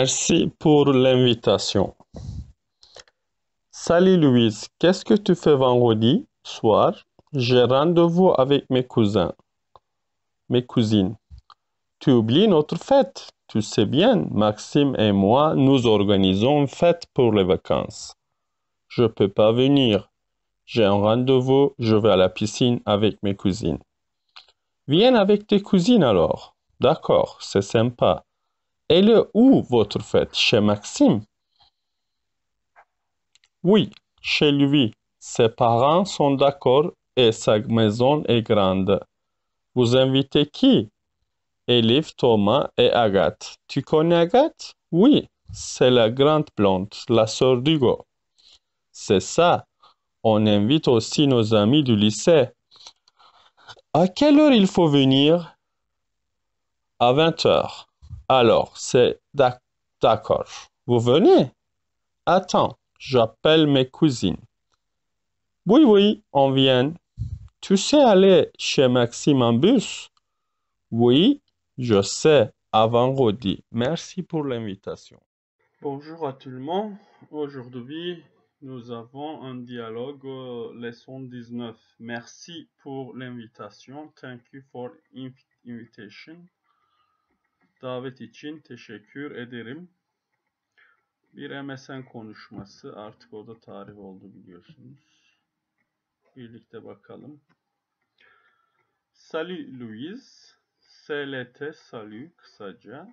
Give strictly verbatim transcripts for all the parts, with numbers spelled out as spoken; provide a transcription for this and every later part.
Merci pour l'invitation. Salut Louise, qu'est-ce que tu fais vendredi soir? J'ai rendez-vous avec mes cousins, mes cousines. Tu oublies notre fête. Tu sais bien, Maxime et moi, nous organisons une fête pour les vacances. Je peux pas venir. J'ai un rendez-vous, je vais à la piscine avec mes cousines. Viens avec tes cousines alors. D'accord, c'est sympa. Elle est où votre fête? Chez Maxime? Oui, chez lui. Ses parents sont d'accord et sa maison est grande. Vous invitez qui? Elif, Thomas et Agathe. Tu connais Agathe? Oui, c'est la grande blonde, la sœur d'Hugo. C'est ça. On invite aussi nos amis du lycée. À quelle heure il faut venir? À vingt heures. Alors, c'est d'ac- d'accord. Vous venez? Attends, j'appelle mes cousines. Oui, oui, on vient. Tu sais aller chez Maxime en bus? Oui, je sais, à vendredi. Merci pour l'invitation. Bonjour à tout le monde. Aujourd'hui, nous avons un dialogue euh, leçon dix-neuf. Merci pour l'invitation. Thank you for inv- invitation. Davet için teşekkür ederim. Bir M S N konuşması. Artık o da tarih oldu biliyorsunuz. Birlikte bakalım. Salut Louise. S L T salut kısaca.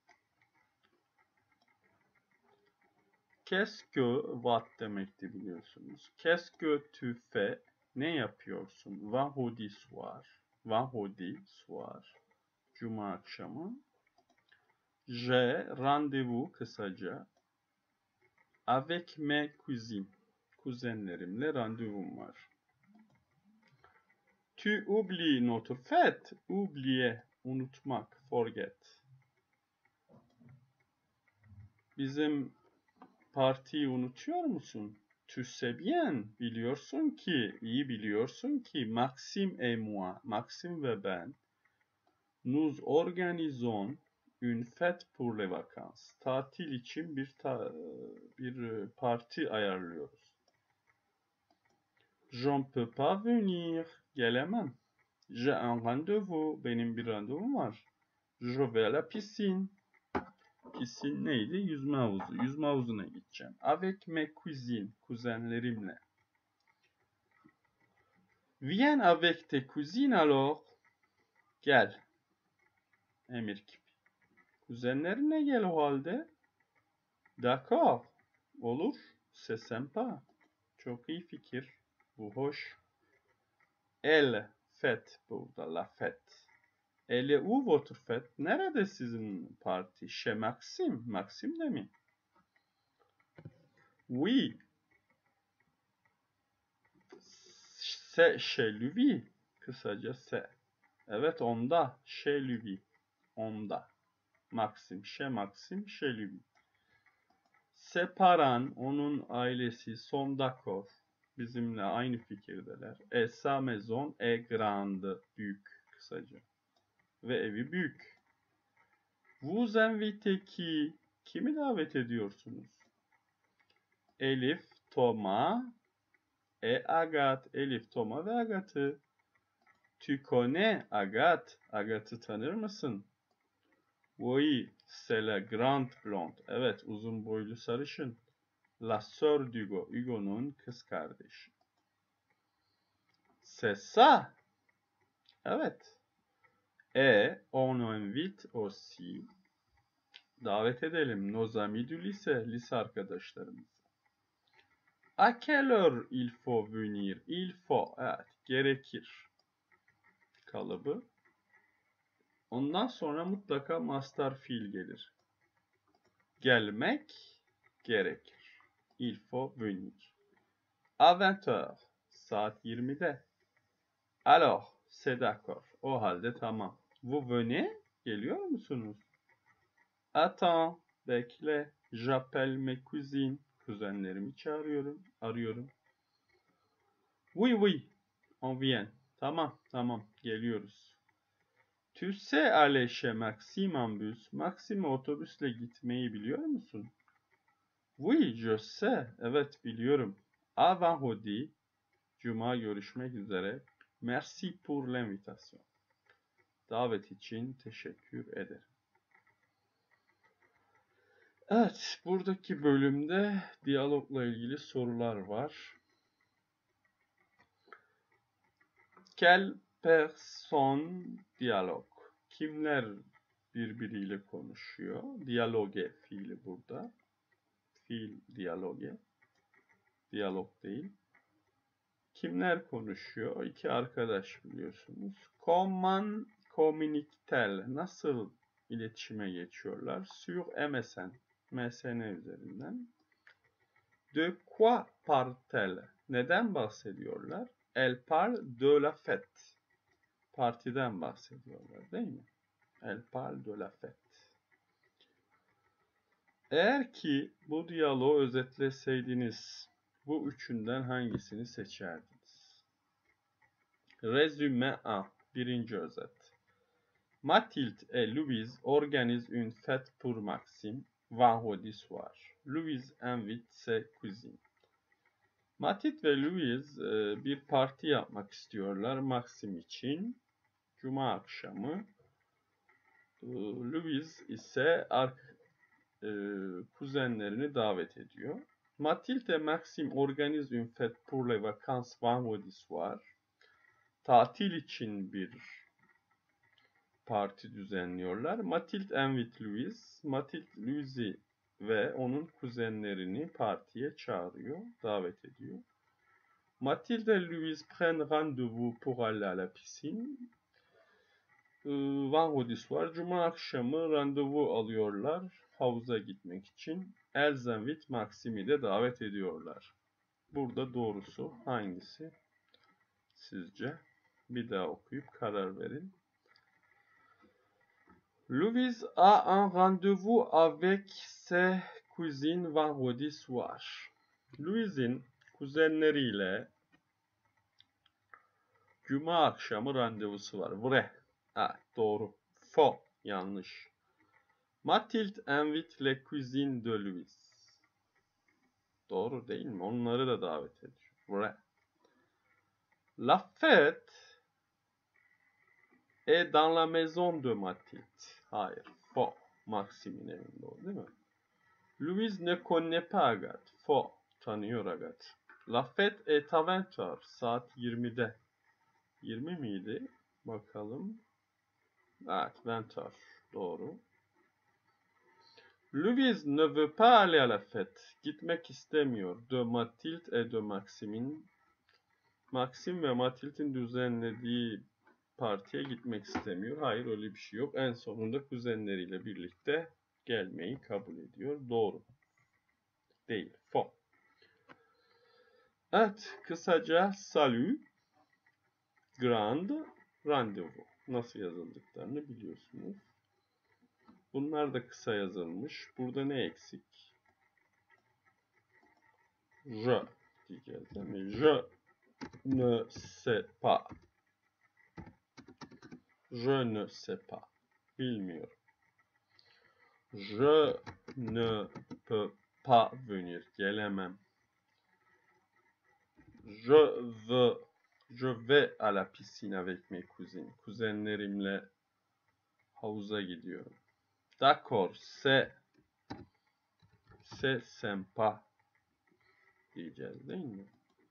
Qu'est-ce que what demekti biliyorsunuz. Qu'est-ce que tu fais? Ne yapıyorsun? Vendredi soir. Vendredi soir. Cuma akşamı. J'ai rendez-vous kısaca. Avec mes cousines. Kuzenlerimle randevum var. Tu oublies notre fête. Oublier, unutmak, forget. Bizim partiyi unutuyor musun? Tu sais bien, biliyorsun ki, iyi biliyorsun ki, Maxime et moi, Maxime ve ben, nous organisons une fête pour les vacances. Tatil için bir ta bir parti ayarlıyoruz. Je ne peux pas venir, gelemem. J'ai un rendez-vous, benim bir randevum var. Je vais à la piscine. Piscine neydi? Yüzme havuzu. Yüzme havuzuna gideceğim. Avec mes cousines, kuzenlerimle. Viens avec tes cousines alors. Gel. Emir kipi. Kuzenlerinle gel o halde. D'accord. Olur. C'est sympa. Çok iyi fikir. Bu hoş. Elle fête burada. La fête. Elle est où votre fête? Nerede sizin parti? Chez Maxime. Maxime de mi? Oui. C'est chez lui. Kısaca c'est. Evet onda. Chez lui. Onda. Maxim. Chez Maxim. Chez lui. Ses parents, onun ailesi sont d'accord. Bizimle aynı fikirdeler. Et sa maison est grande. Büyük. Kısaca. Ve evi büyük. Vous invitez qui? Kimi davet ediyorsunuz? Elif, Thomas et Agathe. Elif, Thomas ve Agathe. Tu connais Agathe? Agathe tanır mısın? Oui, c'est la grande blonde. Evet, uzun boylu sarışın. La sœur d'Hugo. Hugo'nun kız kardeşi. C'est ça. Evet. Et on invite aussi. Davet edelim nos amis du lycée. Lise arkadaşlarımız. À quelle heure il faut venir? Il faut. Evet, gerekir. Kalıbı. Ondan sonra mutlaka mastar fiil gelir. Gelmek gerekir. Il faut venir. À vingt heures. Saat yirmide. Alors, c'est d'accord. O halde tamam. Vous venez? Geliyor musunuz? Attends, bekle. J'appelle mes cousines. Kuzenlerimi çağırıyorum, arıyorum. Oui, oui, on vient. Tamam, tamam, geliyoruz. Tu sais aller chez Maxime en bus. Maxime otobüsle gitmeyi biliyor musun? Oui, je sais. Evet, biliyorum. À vendredi. Cuma görüşmek üzere. Merci pour l'invitation. Davet için teşekkür ederim. Evet, buradaki bölümde diyalogla ilgili sorular var. Quelle personne diyalog? Kimler birbiriyle konuşuyor? Diyaloge fiili burada. Fiil diyaloge. Diyalog değil. Kimler konuşuyor? İki arkadaş biliyorsunuz. Comment communiquent-elles? Nasıl iletişime geçiyorlar? Sur M S N. M S N üzerinden. De quoi parlent-elles? Neden bahsediyorlar? Elles parlent de la fête. Partiden bahsediyorlar değil mi? Elles parlent de la fête. Eğer ki bu diyaloğu özetleseydiniz, bu üçünden hangisini seçerdiniz? Résumé un. Birinci özet. Mathilde et Louise organisent une fête pour Maxime vendredi soir. Louise invite ses cousines. Mathilde ve Louise e, bir parti yapmak istiyorlar Maxim için. Cuma akşamı. E, Louise ise ark, e, kuzenlerini davet ediyor. Mathilde et Maxime organisent une fête pour les vacances vendredi soir. Tatil için bir parti düzenliyorlar. Mathilde invite Louise. Mathilde Louise'i ve onun kuzenlerini partiye çağırıyor, davet ediyor. Mathilde et Louise prennent rendez-vous pour aller à la piscine. Vendredi soir, Cuma akşamı randevu alıyorlar havuza gitmek için. Elles invitent Maxim'i de davet ediyorlar. Burada doğrusu hangisi sizce? Bir daha okuyup karar verin. Louise a un rendez-vous avec ses cousines vendredi soir. Louise'in kuzenleriyle Cuma akşamı randevusu var. Vrai. Ha, doğru. Faux. Yanlış. Mathilde invite les cousines de Louise. Doğru değil mi? Onları da davet ediyor. Vrai. La fête est dans la maison de Mathilde. Hayır. Faux. Maxim'in evinde o değil mi? Louise ne connaît pas Agathe. Faux. Tanıyor Agathe. La fête est à vingt heures. Saat yirmide. yirmi miydi? Bakalım. Evet, vingt heures. Doğru. Louise ne veut pas aller à la fête. Gitmek istemiyor. De Mathilde et de Maxim'in. Maxim ve Mathilde'in düzenlediği partiye gitmek istemiyor. Hayır, öyle bir şey yok. En sonunda kuzenleriyle birlikte gelmeyi kabul ediyor. Doğru. Değil. Faux. Evet, kısaca salut, grand, randevu nasıl yazıldıklarını biliyorsunuz. Bunlar da kısa yazılmış. Burada ne eksik? Je diyeceğiz değil mi? Je ne sais pas. Je ne sais pas. Bilmiyorum. Je ne peux pas venir. Gelemem. Je veux, je vais à la piscine avec mes cousines. Kuzenlerimle havuza gidiyorum. D'accord, c'est, c'est sympa diyeceğiz değil mi?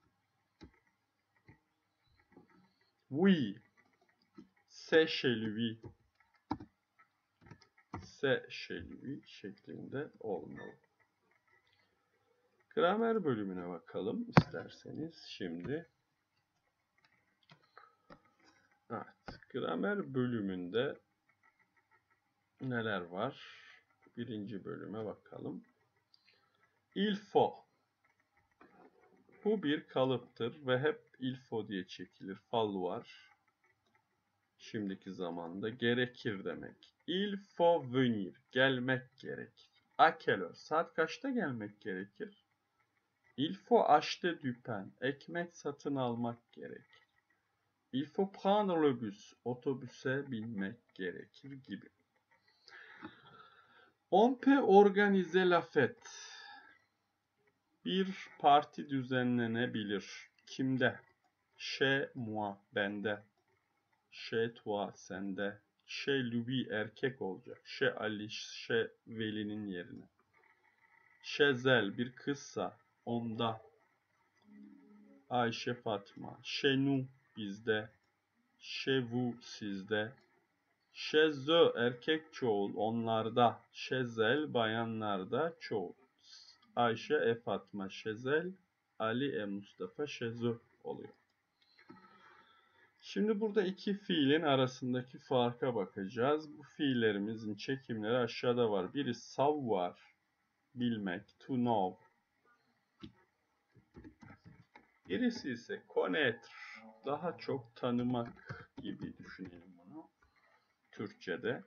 Oui, c'est chez lui. C'est chez lui şeklinde olmalı. Gramer bölümüne bakalım isterseniz şimdi. Evet, gramer bölümünde neler var? Birinci bölüme bakalım. Il faut. Bu bir kalıptır ve hep il faut diye çekilir. Falloir. Şimdiki zamanda gerekir demek. Il faut venir. Gelmek gerekir. À quelle heure? Saat kaçta gelmek gerekir? Il faut acheter du pain. Ekmek satın almak gerekir. Il faut prendre le bus. Otobüse binmek gerekir gibi. On peut organiser la fête. Bir parti düzenlenebilir. Kimde? Chez moi, bende. Chez toi, sende. Chez lui, erkek olacak. Chez Ali, chez Veli'nin yerine. Chez elle, bir kızsa, onda. Ayşe, Fatma. Chez nous, bizde. Chez vous, sizde. Chez eux, erkek çoğul, onlarda. Chez elle, bayanlarda, çoğul. Ayşe e Fatma, chez elle, Ali e Mustafa, chez eux oluyor. Şimdi burada iki fiilin arasındaki farka bakacağız. Bu fiillerimizin çekimleri aşağıda var. Biri savoir, bilmek, to know. Birisi ise connaître, daha çok tanımak gibi düşünelim bunu. Türkçe'de.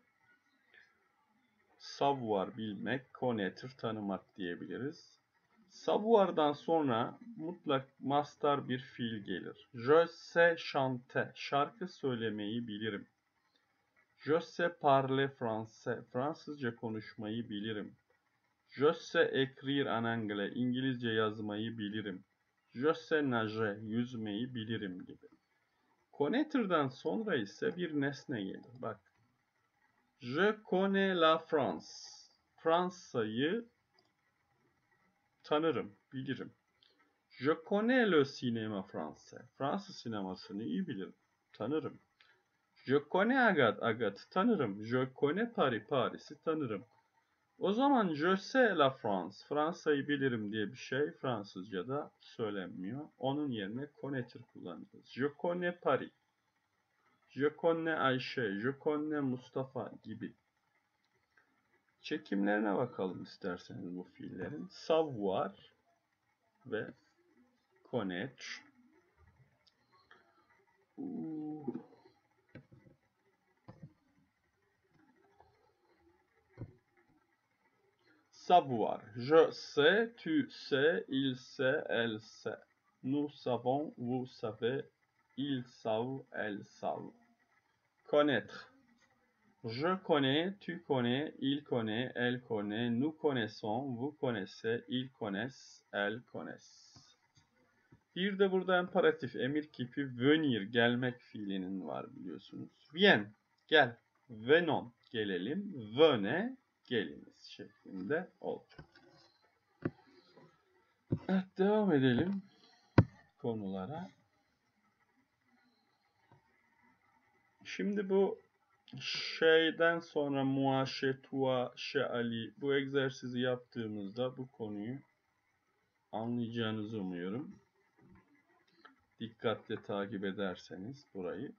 Savoir, bilmek, connaître, tanımak diyebiliriz. Savoir'dan sonra mutlak mastar bir fiil gelir. Je sais chanter, şarkı söylemeyi bilirim. Je sais parler français, Fransızca konuşmayı bilirim. Je sais écrire en anglais, İngilizce yazmayı bilirim. Je sais nager, yüzmeyi bilirim gibi. Connaître'dan sonra ise bir nesne gelir. Bak. Je connais la France, Fransa'yı tanırım, bilirim. Je connais le cinéma français. Fransız sinemasını iyi bilirim, tanırım. Je connais Agathe, Agathe tanırım. Je connais Paris, Paris'i tanırım. O zaman je sais la France, Fransa'yı bilirim diye bir şey Fransızca'da söylenmiyor. Onun yerine connaître kullanacağız. Je connais Paris. Je connais Ayşe, je connais Mustafa gibi. Çekimlerine bakalım isterseniz bu fiillerin. Savoir ve connaître. Savoir. Je sais, tu sais, il sait, elle sait. Nous savons, vous savez, ils savent, elles savent. Connaître. Je connais, tu connais, il connaît, elle connaît, nous connaissons, vous connaissez, ils connaissent, elles connaissent. Bir de burada imperatif emir kipi venir, gelmek fiilinin var biliyorsunuz. Vien, gel. Venon, gelelim. Vene, geliniz şeklinde olacak. Evet, devam edelim konulara. Şimdi bu şeyden sonra moi, chez toi, chez Ali bu egzersizi yaptığımızda bu konuyu anlayacağınızı umuyorum. Dikkatle takip ederseniz burayı.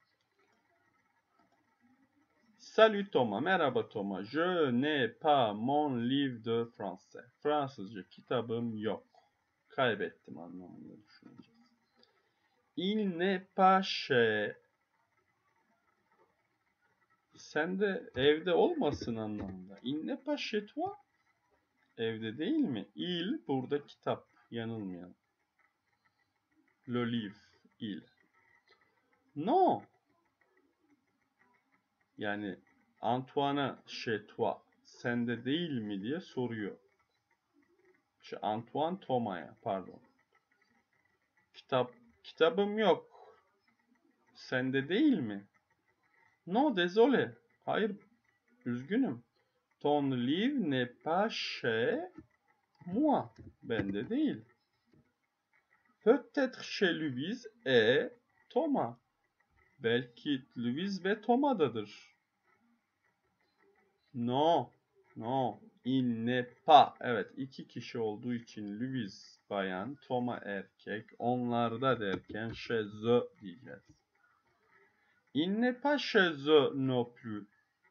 Salut Thomas, merhaba Thomas. Je n'ai pas mon livre de français. Fransızca kitabım yok. Kaybettim anlamında düşüneceğiz. Il n'est pas chez. Sen de evde olmasın anlamında. Il n'est pas chez toi. Evde değil mi? Il burada kitap. Yanılmayalım. Le livre. Il. Non. Yani Antoine'a chez toi. Sende değil mi diye soruyor. Şey, Antoine Thomas'a pardon. Kitap kitabım yok. Sende değil mi? No, désolé. Hayır, üzgünüm. Ton livre n'est pas chez moi. Bende değil. Peut-être chez Louise et Thomas. Belki Louise ve Thomas'dadır. No, no, il n'est pas. Evet, iki kişi olduğu için Louise bayan, Thomas erkek, onlarda derken chez eux diyeceğiz. Il n'est pas chez eux non plus.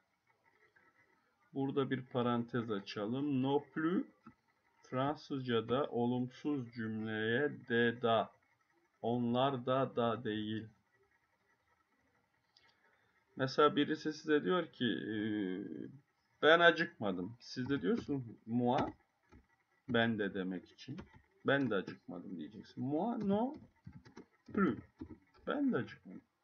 Burada bir parantez açalım. Non plus Fransızca'da olumsuz cümleye de da. Onlar da da değil. Mesela birisi size diyor ki ben acıkmadım. Siz de diyorsunuz moi, ben de demek için. Ben de acıkmadım diyeceksin. Moi non plus. Ben de acıkmadım.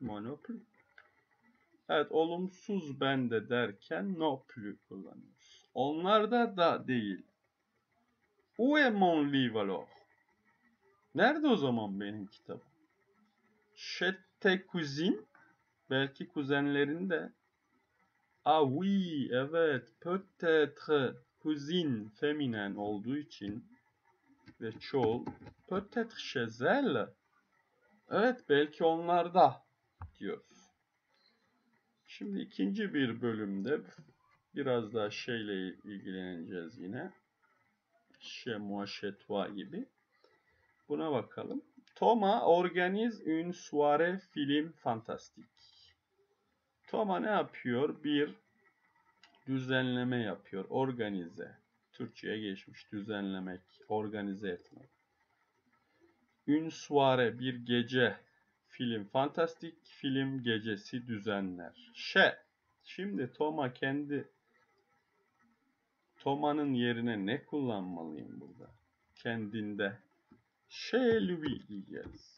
moi non plus. Evet, olumsuz ben de derken no plus kullanıyoruz. Onlarda da değil. Où est mon livre alors? Nerede o zaman benim kitabım? Chez tes cousines. Belki kuzenlerinde. Ah oui, evet. Peut-être cousine feminen olduğu için ve çoğul. Peut-être chez elle. Evet, belki onlarda diyoruz. Şimdi ikinci bir bölümde biraz daha şeyle ilgileneceğiz yine. Chez moi, chez toi gibi. Buna bakalım. Thomas organize une soirée film fantastique. Thomas ne yapıyor? Bir düzenleme yapıyor. Organize. Türkçe'ye geçmiş. Düzenlemek, organize etmek. Une soirée, bir gece. Film, fantastik film gecesi düzenler. Chez. Şimdi Thomas kendi Thomas'ın yerine ne kullanmalıyım burada? Kendinde. Chez lui diyeceğiz.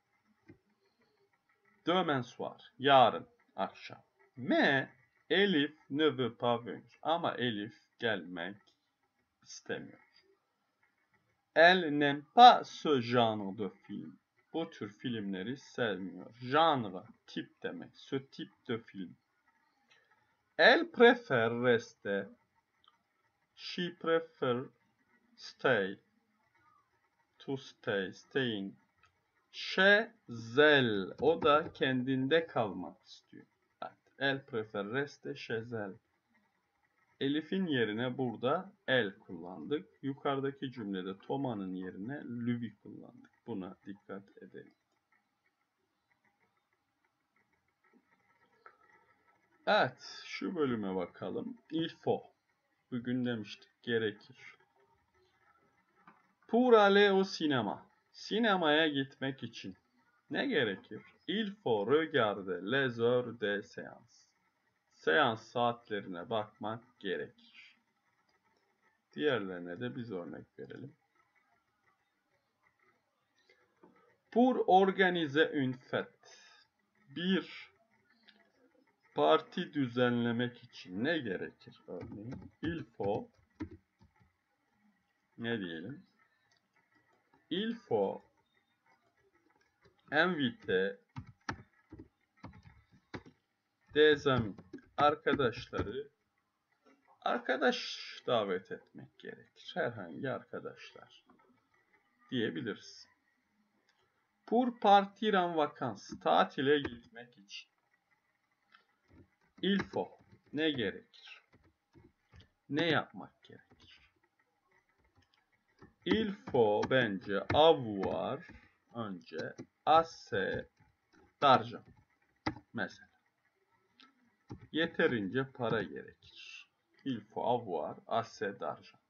Demain soir. Yarın akşam. Mais Elif ne veut pas venir. Ama Elif gelmek istemiyor. Elle n'aime pas ce genre de film. Bu tür filmleri sevmiyor. Genre, tip demek. Ce type de film. Elle préfère rester. She prefer stay. To stay, staying. Chez elle. O da kendinde kalmak istiyor. Evet. Elle préfère rester chez elle. Elif'in yerine burada el kullandık. Yukarıdaki cümlede Thomas'ın yerine lui kullandık. Buna dikkat edelim. Evet, şu bölüme bakalım. Il faut. Bugün demiştik gerekir. Pour aller au cinéma. Sinemaya gitmek için ne gerekir? Il faut regarder les heures de séance. Seans saatlerine bakmak gerekir. Diğerlerine de biz örnek verelim. Pour organiser une fête. Bir parti düzenlemek için ne gerekir? Örneğin il faut ne diyelim? Il faut inviter des amis. Arkadaşları arkadaş davet etmek gerekir. Herhangi arkadaşlar diyebiliriz. Pour partir en vacances. Tatile gitmek için. Il faut. Ne gerekir? Ne yapmak gerekir? Il faut bence avoir önce assez d'argent. Mesela. Yeterince para gerekir. Il faut avoir assez d'argent.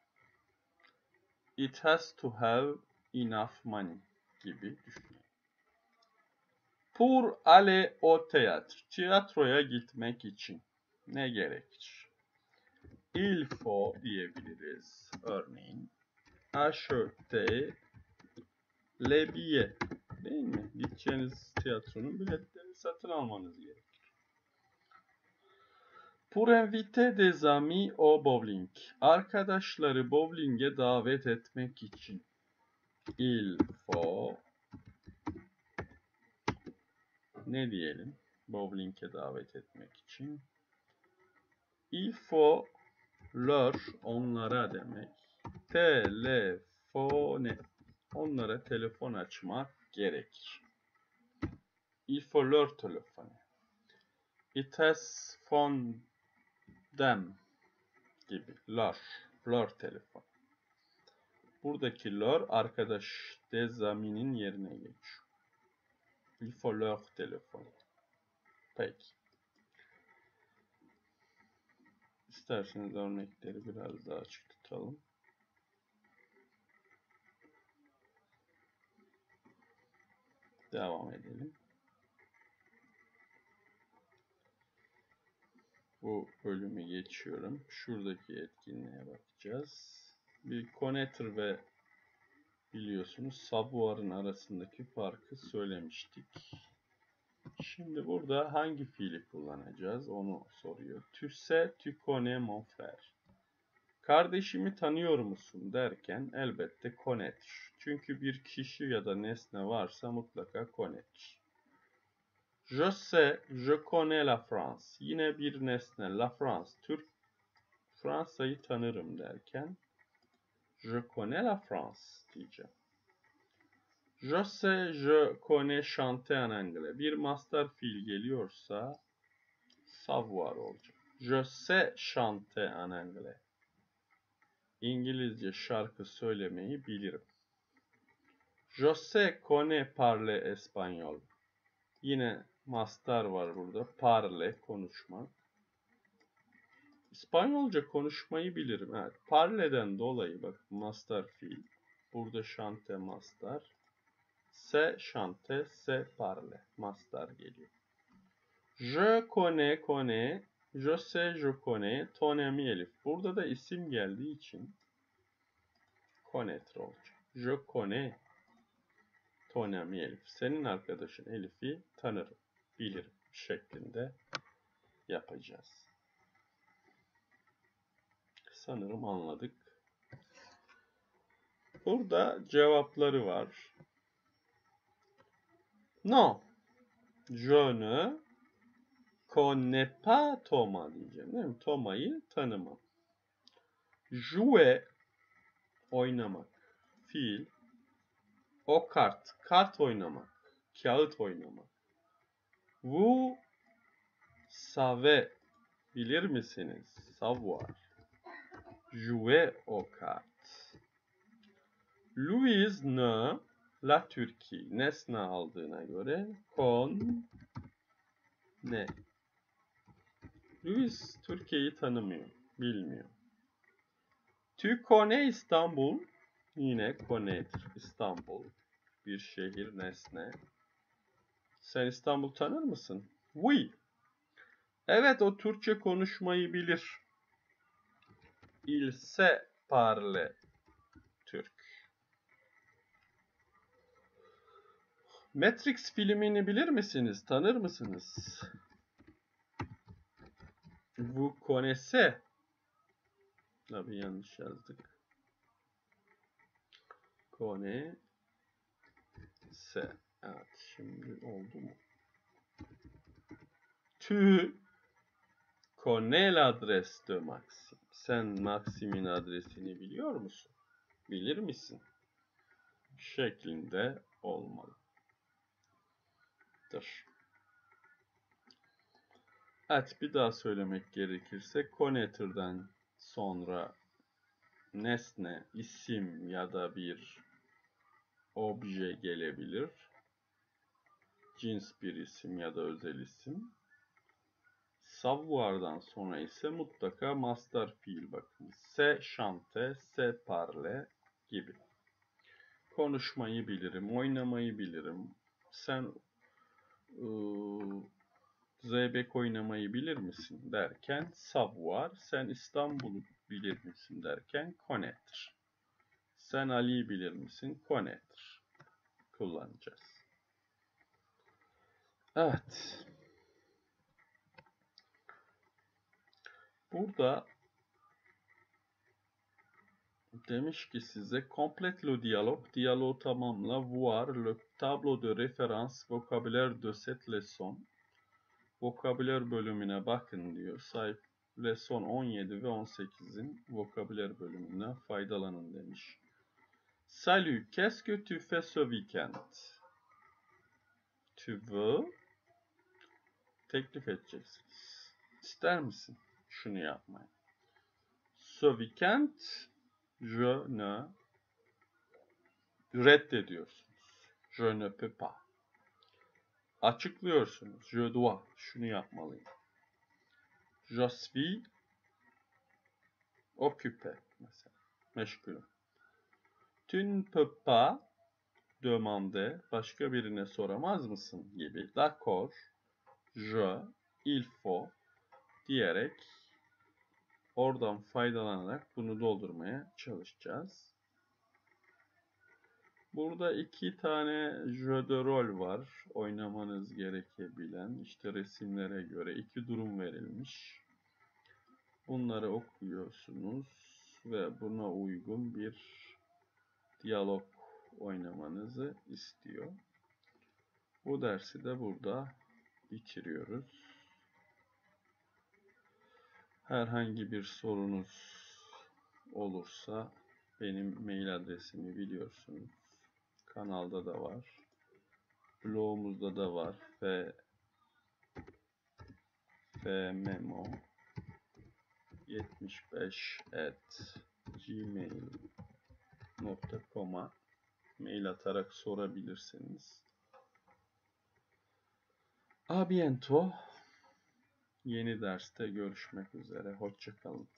It has to have enough money gibi düşünün. Pour aller au théâtre. Tiyatroya gitmek için ne gerekir? Il faut diyebiliriz. Örneğin acheter les billets. Değil mi? Gideceğiniz tiyatronun biletlerini satın almanız gerekir. Pour inviter des amis au bowling. Arkadaşları bowling'e davet etmek için il faut ne diyelim? Bowling'e davet etmek için il faut leur onlara demek. Telefone. Onlara telefon açmak gerekir. Il faut leur téléphoner. It has phone them gibi. Leur. Leur telefon. Buradaki leur arkadaş des amis'nin yerine geçiyor. Il faut leur téléphoner. Peki. İsterseniz örnekleri biraz daha açık tutalım. Devam edelim. Bu bölümü geçiyorum. Şuradaki etkinliğe bakacağız. Bir connector ve biliyorsunuz subwar'ın arasındaki farkı söylemiştik. Şimdi burada hangi fiili kullanacağız onu soruyor. Tu sais, tu connais mon frère. Kardeşimi tanıyor musun derken elbette connaître. Çünkü bir kişi ya da nesne varsa mutlaka connaître. Je sais, je connais la France. Yine bir nesne, la France, Türk, Fransa'yı tanırım derken je connais la France diyeceğim. Je sais, je connais chanter en anglais. Bir mastar fiil geliyorsa savoir olacak. Je sais chanter en anglais. İngilizce şarkı söylemeyi bilirim. Je sais connais parler espagnol. Yine mastar var burada. Parle, konuşmak. İspanyolca konuşmayı bilirim. Evet. Parle'den dolayı bak mastar fiil. Burada chante mastar. Se chante, se parle. Mastar geliyor. Je connais, connais. Je sais, je connais. Ton ami Elif. Burada da isim geldiği için connaître olacak. Je connais ton ami Elif. Senin arkadaşın Elif'i tanırım, bilirim şeklinde yapacağız. Sanırım anladık. Burada cevapları var. Non. Je ne connais pas Thomas diyeceğim değil mi? Thomas'yı tanımam. Jouer oynamak. Fiil. O kart. Kart oynamak. Kağıt oynamak. Vous savez. Bilir misiniz? Savoir. Jouer au kart. Louise ne la Turquie. Nesne aldığına göre con ne. Louise Türkiye'yi tanımıyor. Bilmiyor. Tu connais İstanbul. Yine connaître. İstanbul. Bir şehir, nesne. Sen İstanbul tanır mısın? Oui. Evet, o Türkçe konuşmayı bilir. Il sait parler Türk. Matrix filmini bilir misiniz? Tanır mısınız? Vous connaissez. Tabii yanlış yazdık. Connaissez. Evet, şimdi oldu mu? Tu connais l'adresse de Maxime. Sen Maxim'in adresini biliyor musun? Bilir misin? Şeklinde olmalıdır. Evet, bir daha söylemek gerekirse connaître'den sonra nesne, isim ya da bir obje gelebilir. Cins bir isim ya da özel isim. Savoir'dan sonra ise mutlaka mastar fiil bakın. Se chante, se parle gibi. Konuşmayı bilirim, oynamayı bilirim. Sen ıı, zeybek oynamayı bilir misin derken savoir. Sen İstanbul'u bilir misin derken connaître. Sen Ali'yi bilir misin? Connaître kullanacağız. Evet. Burada demiş ki size complète le dialogue, diyaloğu tamamla, voir le tableau de référence vocabulaire de cette leçon. Vokabüler bölümüne bakın diyor. Sahip leson on yedi ve on sekizin vokabüler bölümünden faydalanın demiş. Salut, qu'est-ce que tu fais ce week-end? Tu veux? Teklif edeceksiniz. İster misin şunu yapmayı? Ce week-end je ne reddediyorsunuz. Je ne peux pas. Açıklıyorsunuz. Je dois. Şunu yapmalıyım. Je suis occupé mesela. Meşgulüm. Tu ne peux pas demander. Başka birine soramaz mısın gibi. D'accord. Je. Il faut. Diyerek oradan faydalanarak bunu doldurmaya çalışacağız. Burada iki tane jeu de rol var. Oynamanız gerekebilen. İşte resimlere göre iki durum verilmiş. Bunları okuyorsunuz ve buna uygun bir diyalog oynamanızı istiyor. Bu dersi de burada bitiriyoruz. Herhangi bir sorunuz olursa benim mail adresimi biliyorsunuz. Kanalda da var. Blogumuzda da var. F fmemo yetmiş beş at gmail nokta com'a mail atarak sorabilirsiniz. A bientôt. Yeni derste görüşmek üzere. Hoşça kalın.